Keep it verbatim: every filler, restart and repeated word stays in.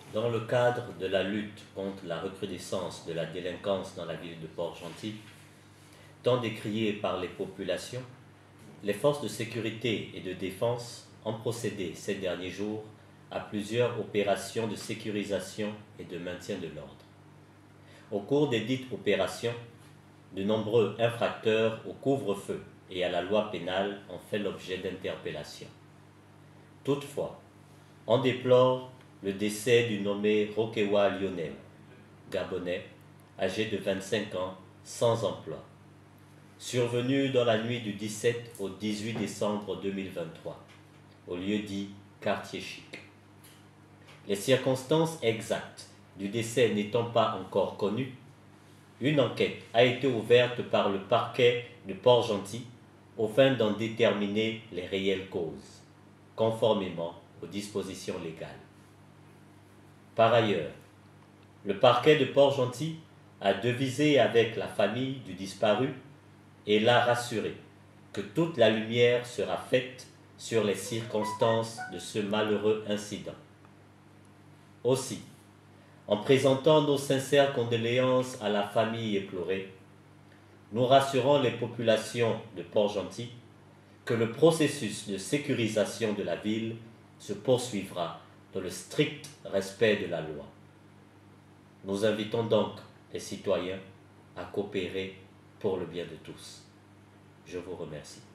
Dans le cadre de la lutte contre la recrudescence de la délinquance dans la ville de Port-Gentil, tant décriée par les populations, les forces de sécurité et de défense ont procédé ces derniers jours à plusieurs opérations de sécurisation et de maintien de l'ordre. Au cours des dites opérations, de nombreux infracteurs au couvre-feu et à la loi pénale ont fait l'objet d'interpellations. Toutefois, on déplore le décès du nommé Rokewa Lionel, gabonais, âgé de vingt-cinq ans, sans emploi, survenu dans la nuit du dix-sept au dix-huit décembre deux mille vingt-trois, au lieu dit Quartier Chic. Les circonstances exactes du décès n'étant pas encore connues, une enquête a été ouverte par le parquet de Port-Gentil aux fins d'en déterminer les réelles causes, conformément aux dispositions légales. Par ailleurs, le parquet de Port-Gentil a devisé avec la famille du disparu et l'a rassuré que toute la lumière sera faite sur les circonstances de ce malheureux incident. Aussi, en présentant nos sincères condoléances à la famille éplorée, nous rassurons les populations de Port-Gentil que le processus de sécurisation de la ville se poursuivra dans le strict respect de la loi. Nous invitons donc les citoyens à coopérer pour le bien de tous. Je vous remercie.